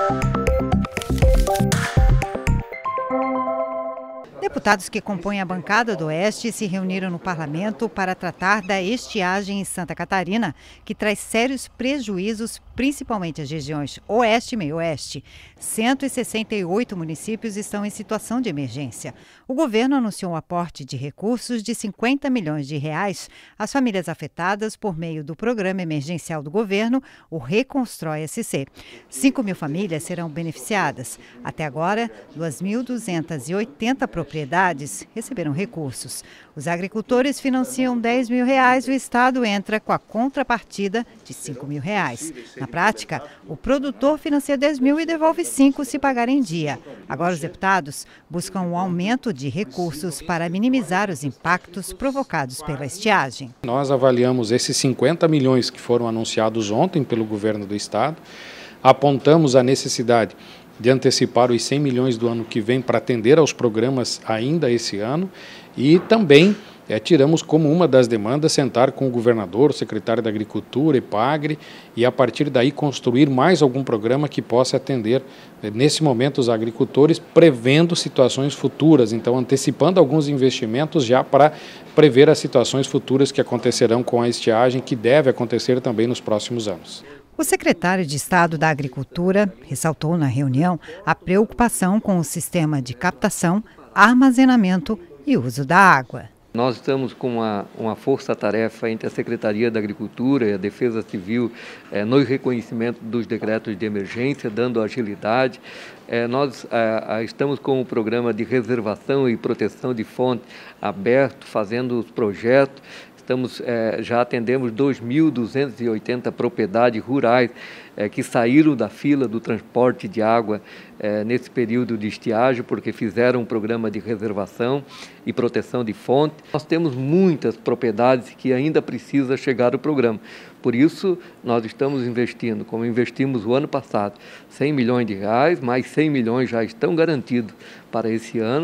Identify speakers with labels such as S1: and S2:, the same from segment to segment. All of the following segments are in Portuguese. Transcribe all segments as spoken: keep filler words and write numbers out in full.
S1: Deputados que compõem a bancada do Oeste se reuniram no parlamento para tratar da estiagem em Santa Catarina, que traz sérios prejuízos, principalmente às regiões Oeste e Meio-Oeste. cento e sessenta e oito municípios estão em situação de emergência. O governo anunciou um aporte de recursos de cinquenta milhões de reais às famílias afetadas por meio do programa emergencial do governo, o Reconstrói S C. cinco mil famílias serão beneficiadas. Até agora, duas mil duzentas e oitenta propriedades receberam recursos. Os agricultores financiam dez mil reais, o Estado entra com a contrapartida de cinco mil reais. Na prática, o produtor financia dez mil e devolve cinco se pagar em dia. Agora os deputados buscam um aumento de recursos para minimizar os impactos provocados pela estiagem.
S2: Nós avaliamos esses cinquenta milhões que foram anunciados ontem pelo governo do Estado, apontamos a necessidade de antecipar os cem milhões do ano que vem para atender aos programas ainda esse ano e também é, tiramos como uma das demandas sentar com o governador, o secretário da Agricultura, EPAGRE, e a partir daí construir mais algum programa que possa atender, nesse momento, os agricultores, prevendo situações futuras, então antecipando alguns investimentos já para prever as situações futuras que acontecerão com a estiagem, que deve acontecer também nos próximos anos.
S1: O secretário de Estado da Agricultura ressaltou na reunião a preocupação com o sistema de captação, armazenamento e uso da água.
S3: Nós estamos com uma, uma força-tarefa entre a Secretaria da Agricultura e a Defesa Civil eh, no reconhecimento dos decretos de emergência, dando agilidade. Eh, nós eh, estamos com o programa de reservação e proteção de fonte aberto, fazendo os projetos. Estamos, eh, já atendemos dois mil duzentas e oitenta propriedades rurais eh, que saíram da fila do transporte de água eh, nesse período de estiagem, porque fizeram um programa de reservação e proteção de fonte. Nós temos muitas propriedades que ainda precisam chegar ao programa. Por isso, nós estamos investindo, como investimos o ano passado, cem milhões de reais, mais cem milhões já estão garantidos para esse ano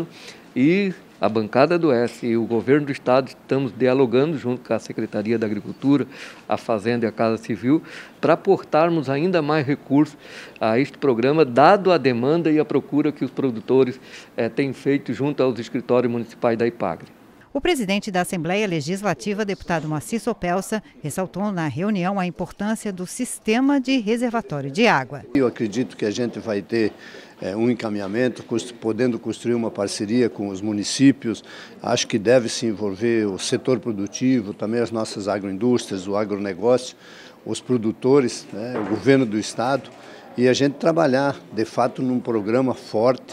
S3: e a bancada do Oeste e o governo do Estado estamos dialogando junto com a Secretaria da Agricultura, a Fazenda e a Casa Civil, para aportarmos ainda mais recursos a este programa, dado a demanda e a procura que os produtores eh, têm feito junto aos escritórios municipais da EPAGRE.
S1: O presidente da Assembleia Legislativa, deputado Moacir Sopelsa, ressaltou na reunião a importância do sistema de reservatório de água.
S4: Eu acredito que a gente vai ter é, um encaminhamento, podendo construir uma parceria com os municípios. Acho que deve se envolver o setor produtivo, também as nossas agroindústrias, o agronegócio, os produtores, né, o governo do Estado, e a gente trabalhar, de fato, num programa forte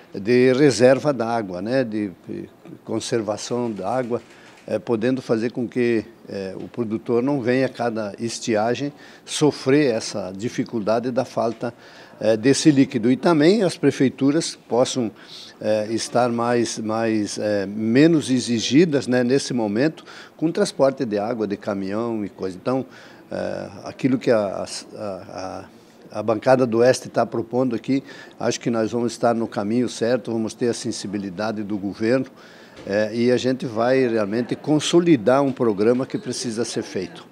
S4: de reserva d'água, né, de conservação da água, é, podendo fazer com que é, o produtor não venha a cada estiagem sofrer essa dificuldade da falta é, desse líquido. E também as prefeituras possam é, estar mais, mais, é, menos exigidas, né, nesse momento com transporte de água, de caminhão e coisa. Então, é, aquilo que a, a, a A bancada do Oeste está propondo aqui, acho que nós vamos estar no caminho certo, vamos ter a sensibilidade do governo é, e a gente vai realmente consolidar um programa que precisa ser feito.